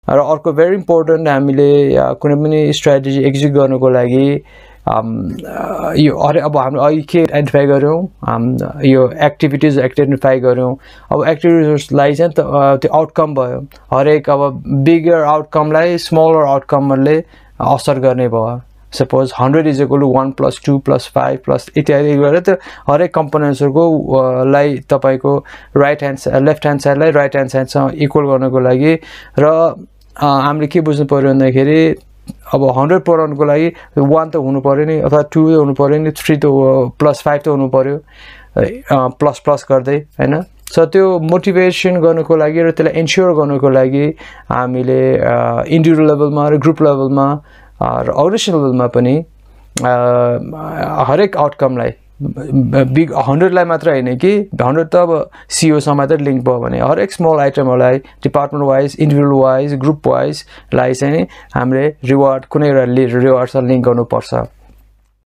र अर्को very important हामीले कुनै पनि स्ट्र्याटेजी एक्जिक्युट गर्नको लागि यो अब हामीले अहिले के आइडेन्टिफाई गर्यौं यो एक्टिभिटीज आइडेन्टिफाई गर्यौं अब एक्टिभिटीजलाई चाहिँ त्यो आउटकम भयो हरेक अब बिगर आउटकमलाई स्मलर आउटकमले असर गर्ने भयो सपोज 100 इज इक्वल टु 1 + 2 + 5 + इत्यादि गरेर त्यो हरेक कम्पोनेन्ट्सहरुको लाई तपाईको लेफ्ट ह्यान्ड साइडलाई राइट ह्यान्ड साइडसँग इक्वल गर्नको लागि र हामीले के बुझ्नु पर्यो भन्दाखेरि अब 100 पुर्याउनको लागि 1 त हुनु पर्यो नि अथवा 2 हुनु पर्यो नि 3 त +5 त हुनु पर्यो प्लस गर्दै हैन सो त्यो मोटिभेसन गर्नको लागि र त्यसलाई इन्स्योर गर्नको लागि हामीले इन्डिभिजुअल लेभलमा र ग्रुप लेभलमा र अर्गनाइजेसन लेभलमा पनि हरेक आउटकमलाई बिग 100 लाई मात्र हैन कि 100 त अब सीईओ सँग मात्र लिंक भयो भने हरेक स्मल आइटमलाई department wise individual wise group wise लाई चाहिँ हामीले रिवार्ड कुनै एउटा रिवार्डसँग लिंक गर्नु पर्छ